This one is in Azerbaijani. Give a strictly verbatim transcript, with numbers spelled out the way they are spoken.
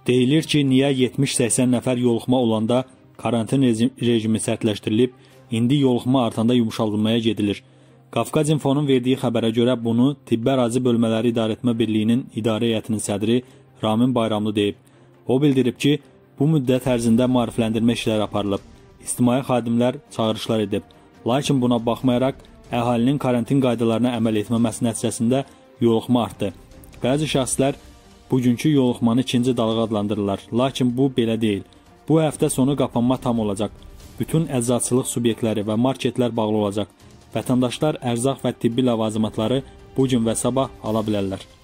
Deyilir ki, niyə yetmiş səksən nəfər yoluxma olanda karantin rejimi sərtləşdirilib, indi yoluxma artanda yumuşaldılmaya gedilir. Qafqaz İnfonun verdiyi xəbərə görə bunu Tibbi Ərazi Bölmələri İdarəetmə Birliyinin idarə heyətinin sədri Ramin Bayramlı deyib. O bildirib ki, bu müddət ərzində maarifləndirmə işləri aparılıb, ictimai xadimlər çağırışlar edib. Lakin buna baxmayaraq, əhalinin karantin qaydalarına əməl etməməsi nəticəsində yoluxma artdı. Bəzi şəxslər bugünkü yoluxmanı ikinci dalğa adlandırırlar. Lakin bu belə deyil. Bu həftə sonu qapanma tam olacaq. Bütün əczaçılıq subyektləri və marketlər bağlı olacaq. Vətəndaşlar ərzaq və tibbi ləvazimatları bugün və sabah ala bilərlər.